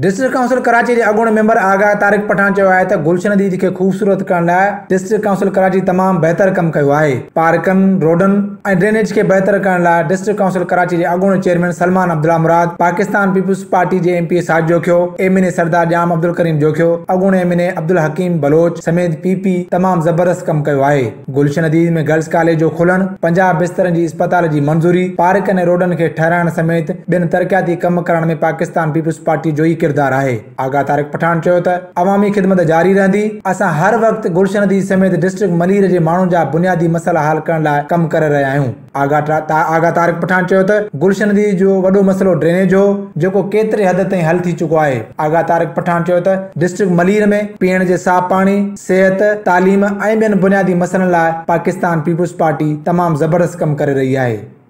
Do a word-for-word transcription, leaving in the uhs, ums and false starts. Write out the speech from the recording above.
District council Karachi के अगुण member Aga Tariq Pathan चयो आहे त गुलशन नदी के खूबसूरत करण लाइ डिस्ट्रिक्ट काउंसिल कराची तमाम बेहतर कम कयो आहे। पार्कन रोडन ऐं ड्रेनेज के बेहतर करण लाइ डिस्ट्रिक्ट काउंसिल कराची के अगुण चेयरमैन सलमान अब्दुल्ला मुराद, पाकिस्तान पीपुल्स पार्टी के M P Saj Jokhio, MNA Sardar Jam Abdul Karim Jokhio, अगुण एमएनए अब्दुल हकीम बलोच समेत पीपी तमाम जबरदस्त कम कयो आहे। गुलशन नदी में गर्ल्स कॉलेज जो खुलण, पंजाब बिस्तरनि जी अस्पताल की मंजूरी, पार्कन ऐं रोडन के ठहराइण समेत बिन तरक्याती कम करण में पाकिस्तान पीपुल्स पार्टी जो ही किरदार है। आगा तारिक पठान चयो त अवामी खिदमत जारी रहंदी। असां हर वक्त गुलशन नदी समेत डिस्ट्रिक्ट मलीर के माण्हुनि जा बुनियादी मसला हल करण लाइ कम करे रहिया आहियूं। आगा ता, आगा तारिक पठान चयो त गुलशन नदी जो वॾो मसलो ड्रेनेज हो जेको केतिरे हद ताईं हल थी चुको आहे। आगा तारिक पठान चयो त डिस्ट्रिक्ट मलीर में पीअण जे साफ़ पानी, सेहत, तालीम ऐं ॿियनि बुनियादी मसइलनि लाइ पाकिस्तान पीपुल्स पार्टी तमाम जबरदस्त कम करे रही आहे।